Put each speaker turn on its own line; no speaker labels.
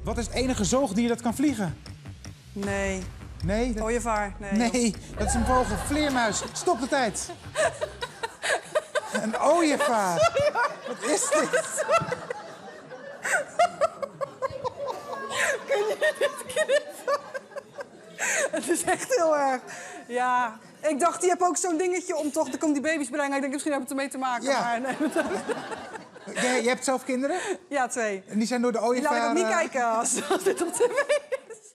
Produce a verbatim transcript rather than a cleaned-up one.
Wat is het enige zoogdier dat kan vliegen?
Nee.
Nee? Dat...
Ooievaar? Nee.
Nee, dat is een vogel. Vleermuis. Stop de tijd. Een ooievaar.
Sorry,
wat is dit?
Kun je dit knippen? Het is echt heel erg. Ja. Ik dacht, die heb ook zo'n dingetje om toch... Dan komt die baby's brengen. Ik denk, misschien hebben we het ermee te maken.
Ja.
Maar nee.
Jij, jij hebt zelf kinderen?
Ja, twee.
En die zijn door de ooievaar...
Die laat ik ook niet kijken als, als dit op tv